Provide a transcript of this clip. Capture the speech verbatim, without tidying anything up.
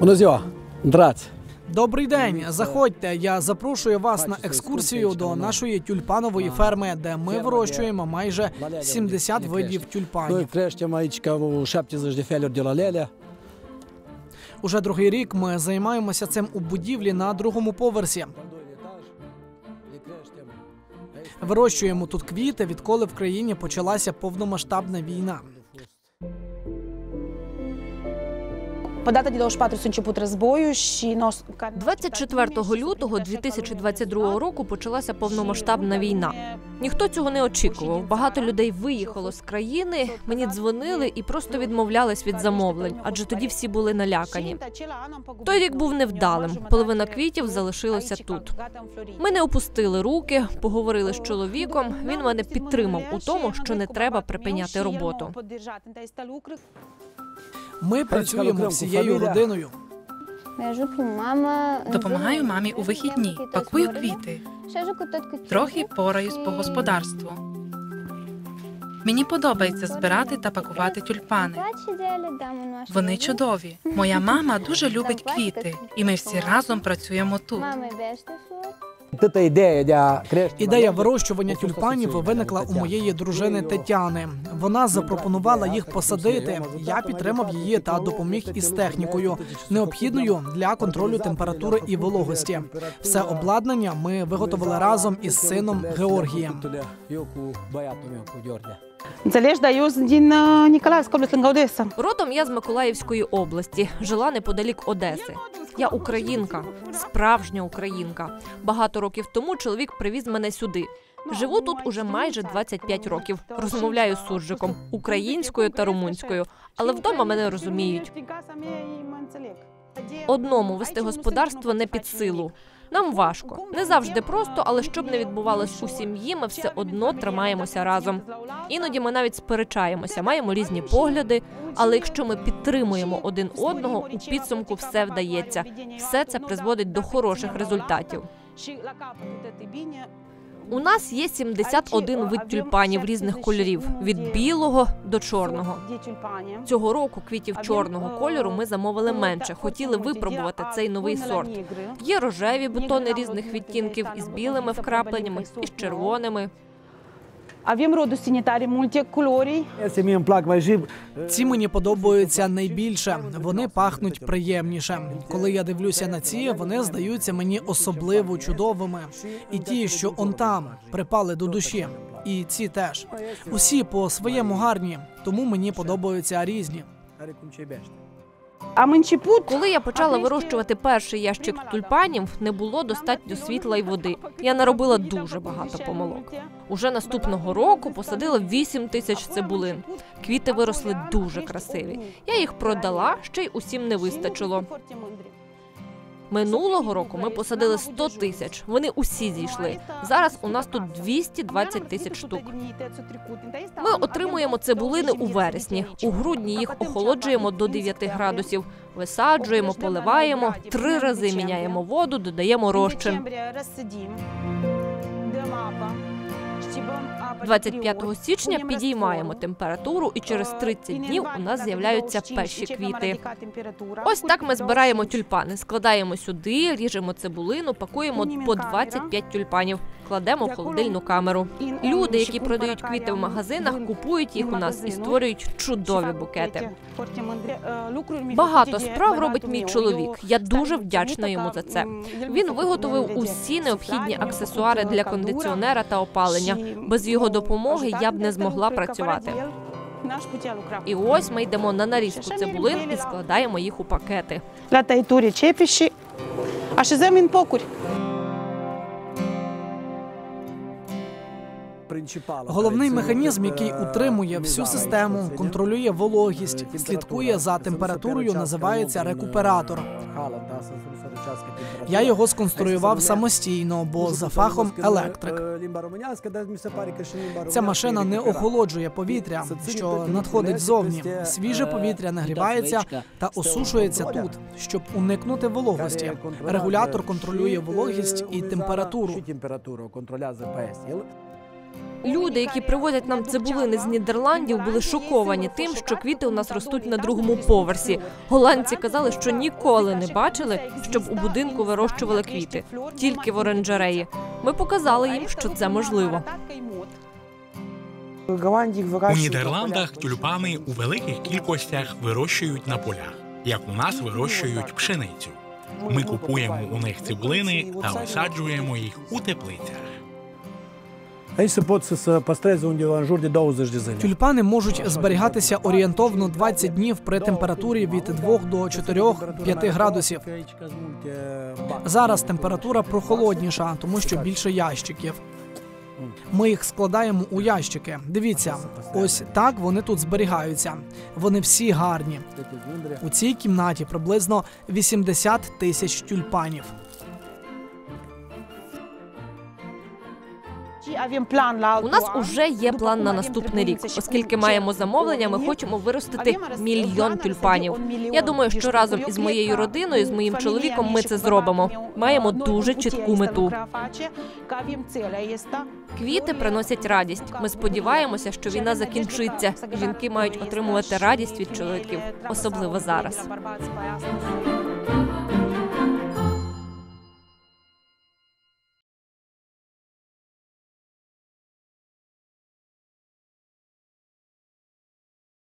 Добрий день, заходьте. Я запрошую вас на екскурсію до нашої тюльпанової ферми, де ми вирощуємо майже сімдесят видів тюльпанів. Уже другий рік ми займаємося цим у будівлі на другому поверсі. Вирощуємо тут квіти, відколи в країні почалася повномасштабна війна. двадцять четвертого лютого дві тисячі двадцять другого року почалася повномасштабна війна. Ніхто цього не очікував. Багато людей виїхало з країни, мені дзвонили і просто відмовлялись від замовлень, адже тоді всі були налякані. Той рік був невдалим, половина квітів залишилося тут. Ми не опустили руки, поговорили з чоловіком, він мене підтримав у тому, що не треба припиняти роботу. Ми працюємо всією родиною. Допомагаю мамі у вихідні, пакую квіти. Трохи пораюсь по господарству. Мені подобається збирати та пакувати тюльпани. Вони чудові. Моя мама дуже любить квіти, і ми всі разом працюємо тут. Ідея вирощування тюльпанів виникла у моєї дружини Тетяни. Вона запропонувала їх посадити. Я підтримав її та допоміг із технікою, необхідною для контролю температури і вологості. Все обладнання ми виготовили разом із сином Георгієм. Родом я з Миколаївської області, жила неподалік Одеси. Я українка, справжня українка. Багато років тому чоловік привіз мене сюди. Живу тут уже майже двадцять п'ять років. Розмовляю з суржиком, українською та румунською, але вдома мене розуміють. Одному вести господарство не під силу. Нам важко. Не завжди просто, але щоб не відбувалось у сім'ї, ми все одно тримаємося разом. Іноді ми навіть сперечаємося, маємо різні погляди, але якщо ми підтримуємо один одного, у підсумку все вдається. Все це призводить до хороших результатів. У нас є сімдесят один вид тюльпанів різних кольорів, від білого до чорного. Цього року квітів чорного кольору ми замовили менше, хотіли випробувати цей новий сорт. Є рожеві бутони різних відтінків із білими вкрапленнями, із червоними. Ці мені подобаються найбільше. Вони пахнуть приємніше. Коли я дивлюся на ці, вони здаються мені особливо чудовими. І ті, що он там, припали до душі. І ці теж. Усі по-своєму гарні, тому мені подобаються різні. Коли я почала вирощувати перший ящик тюльпанів, не було достатньо світла й води. Я наробила дуже багато помилок. Уже наступного року посадила вісім тисяч цибулин. Квіти виросли дуже красиві. Я їх продала, ще й усім не вистачило. Минулого року ми посадили сто тисяч. Вони усі зійшли. Зараз у нас тут двісті двадцять тисяч штук. Ми отримуємо цибулини у вересні. У грудні їх охолоджуємо до дев'яти градусів. Висаджуємо, поливаємо, три рази міняємо воду, додаємо розчин. двадцять п'ятого січня підіймаємо температуру, і через тридцять днів у нас з'являються перші квіти. Ось так ми збираємо тюльпани. Складаємо сюди, ріжемо цибулину, пакуємо по двадцять п'ять тюльпанів. Кладемо в холодильну камеру. Люди, які продають квіти в магазинах, купують їх у нас і створюють чудові букети. Багато справ робить мій чоловік. Я дуже вдячна йому за це. Він виготовив усі необхідні аксесуари для кондиціонера та опалення. Без його допомоги я б не змогла працювати. І ось ми йдемо на нарізку цибулин і складаємо їх у пакети. Головний механізм, який утримує всю систему, контролює вологість, слідкує за температурою, називається рекуператор. Я його сконструював самостійно, бо за фахом електрик. Ця машина не охолоджує повітря, що надходить ззовні. Свіже повітря нагрівається та осушується тут, щоб уникнути вологості. Регулятор контролює вологість і температуру. Люди, які привозять нам цибулини з Нідерландів, були шоковані тим, що квіти у нас ростуть на другому поверсі. Голландці казали, що ніколи не бачили, щоб у будинку вирощували квіти. Тільки в оранжереї. Ми показали їм, що це можливо. У Нідерландах тюльпани у великих кількостях вирощують на полях, як у нас вирощують пшеницю. Ми купуємо у них цибулини та висаджуємо їх у теплицях. Тюльпани можуть зберігатися орієнтовно двадцять днів при температурі від двох до чотирьох-п'яти градусів. Зараз температура прохолодніша, тому що більше ящиків. Ми їх складаємо у ящики. Дивіться, ось так вони тут зберігаються. Вони всі гарні. У цій кімнаті приблизно вісімдесят тисяч тюльпанів. У нас уже є план на наступний рік. Оскільки маємо замовлення, ми хочемо виростити мільйон тюльпанів. Я думаю, що разом із моєю родиною, з моїм чоловіком ми це зробимо. Маємо дуже чітку мету. Квіти приносять радість. Ми сподіваємося, що війна закінчиться. Жінки мають отримувати радість від чоловіків, особливо зараз.